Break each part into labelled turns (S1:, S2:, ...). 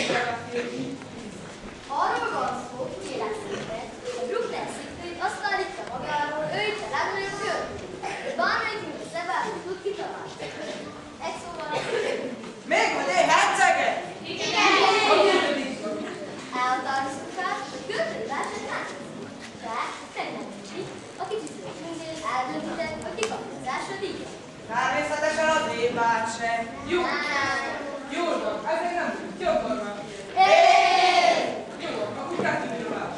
S1: Arról van szó, kérem szépen, a Bruckner szintén azt állítja magáról, ő itt a legnagyobb költő. Bármelyikünk a szebáról tud kitalálni. Egy szóval a
S2: Még hogy egy herceget?
S1: igen! Elhatározották, hogy költői verset nem teszik. De szerintem mindig, aki csütörtöknél eldöntett, hogy kikapja az első díjat.
S2: Természetesen az évát sem.
S3: Jó! Jó van, ezért nem tudjuk, jobban van. Jó van, akkor kezdjük a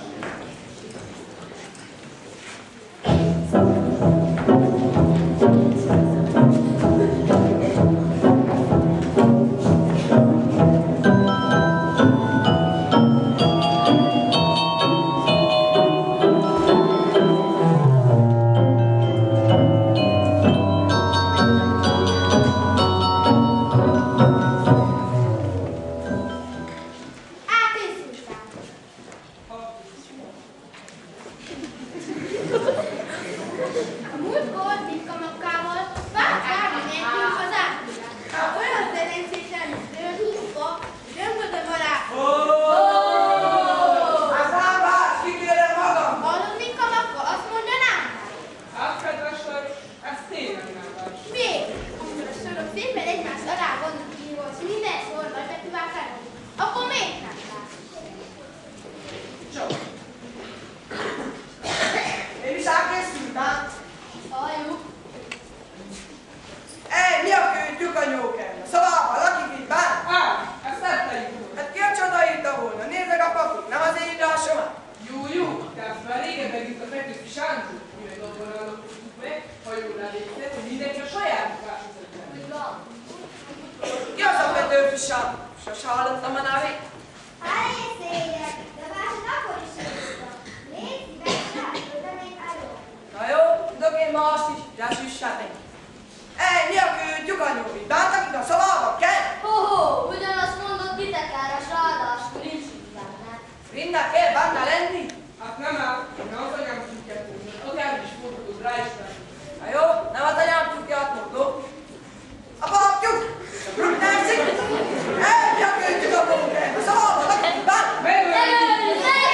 S2: Sose hallottam a nevét.
S1: Hát én szégyek, de már akkor is szóltam. Légy szíves, ráköltenék elő.
S2: Na jó, tudok én ma azt is, de süssátok. Mi a küldjük a nyújt? Bántak itt a szavába, kell?
S1: Ho-ho, ugyanazt mondott Bitekára, s ráadásul nincs itt benne.
S2: Minden kell benne lenni?
S3: Hát nem áll, én az anyám tudját mondani, akár is mondhatod rá is tenni.
S2: Na jó, nem az anyám tudját mondom. A papjuk! A Bruckner szint! Mi a küldjük a nyújt? A szavába, lakik itt benne?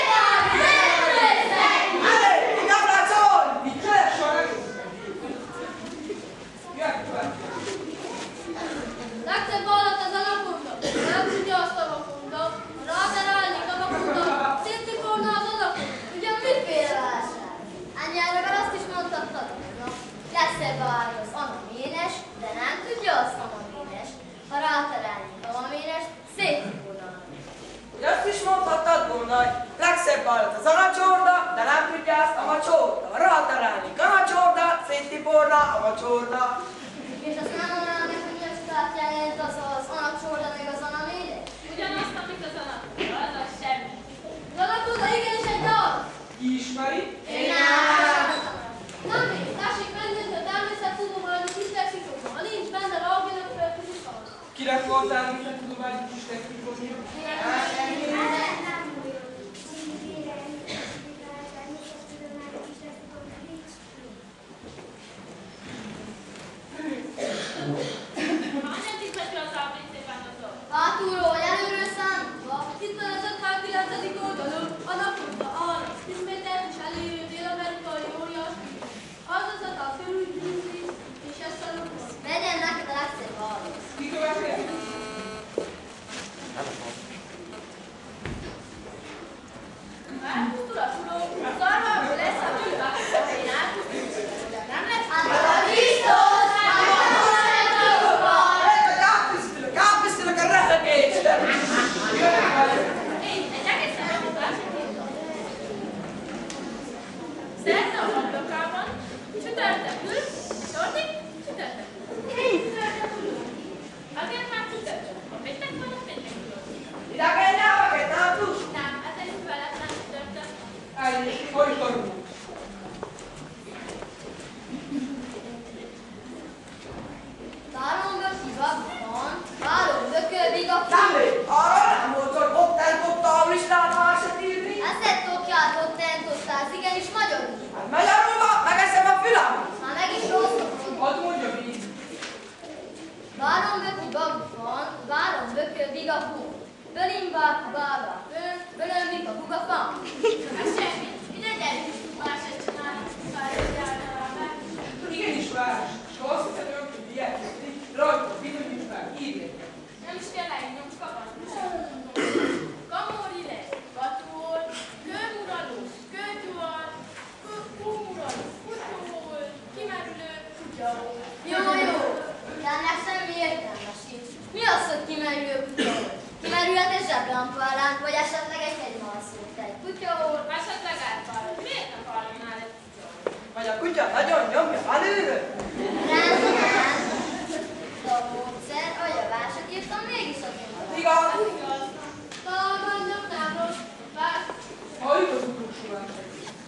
S1: Legszebb alatt az alapundok, nem tudja azt a vakundok, ráterelni a vakundok, széttiporna az alapot, ugye miféle válság? Anyjára már azt is mondhattad volna, legszebb az anaménes, de nem tudja azt anaménes, ha ráterelni a anaménest, széttiporna.
S2: Ugye azt is mondhattad volna, hogy legszebb alatt az anacsorda, de nem tudja azt a macsorda. Ráterelni kanacsorda, széttiporna a macsorda.
S1: És azt nem mondanak, hogy azt jelent az anacsorda meg az anaménes?
S4: Ugyanazt, amit az anakonda, az semmi.
S1: Az anakonda igenis egy dal!
S3: Ki ismeri?
S1: Én nem! Na még, tessék megnézni a természettudományos kis lexikóban. Ha nincs benne, ragjanak következik van.
S3: Kinek volt természettudományos kis technikumja?
S4: Hányadik betű az ABC-ben azok?
S1: Hátulról vagy előről számítva, itt van az 59. oldalon, a naponta arra, ismételt és eléjövő dél-amerikai óriás kis. Az a fölügyűzi, és ezt a lukon. Legyen neked a legszebb válasz.
S3: Ki következik?
S4: Elpusztul a suló, a szarvából lesz a fülvár, én elpusztul, de nem lesz
S1: Hát a biztos!
S2: Átvisztilek a rehegésre!
S4: Én egy egészen jó versenyt írtam. Szerda a Habdokában, csütörtökül, sordig, csütörtökül. Azért már csütörtök. A péntek van, a péntek tudod.
S2: Idegen nyelveket nem tudsz?
S4: Nem, ezen is veled nem csütörtök.
S3: Ennyi, folytatunk.
S1: Várom bökivak van, várom bökölvig a
S2: Semmi! Arra nem volt, hogy ott eltudta a listát másodt írni?
S1: Ezt tokját ott nem tudtál, az igenis magyarul.
S2: Hát magyarul van, megeszem a fülem!
S1: Már meg is rosszul mondom.
S3: Hadd mondja végig.
S1: Várom bökivak van, várom bökölvig a hó. Bölimbák, bága, fön, bölömbik a bugafam.
S4: Hát semmi, ide gyerünk, más se csinálni, várjál meg.
S3: Igenis várás, és ha azt hiszem, hogy ilyet tudni, rajta bizonyíts meg, írj.
S4: Nem is kell leírnom, csak akarsz. Kamori lesz, katól, kőmuraló, kőtyúval, kúmuraló, kutyóhol, kimerülő, kutyahol.
S1: Jó, jó, de ennek semmi értelme sincs. Mi az, hogy kimerül kutyahol? Kimerülhet egy zseblampálánk, vagy esetleg egy hegymalszót, egy kutyahol.
S4: Esetleg átvállal. Miért nem hallanál egy kutyahol?
S2: Vagy a kutya nagyon nyomja előre.
S1: Rendben. A módszer, a javások írtam, mégis az én
S2: Igaz?
S4: Igaz. Találmányok nem rossz. Várj.
S3: Halljuk az utolsó verset.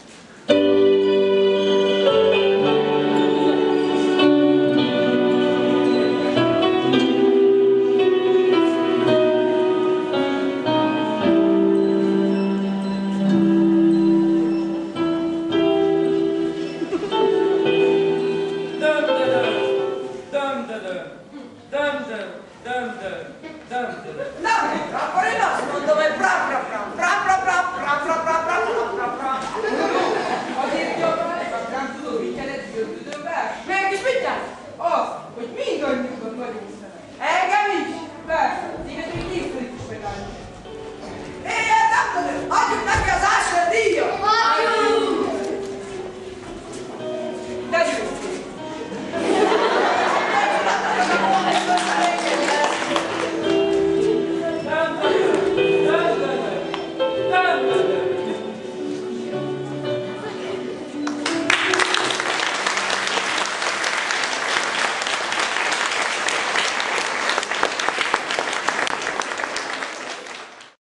S2: Na, akkor én azt mondom, hogy pra pra pra pra pra pra pra pra pra pra pra pra.
S3: Azért jobban, nem tudod, mit jelent jövődőn vers?
S2: Mégis mit jelent?
S3: Az, hogy mindannyiunknak nagyon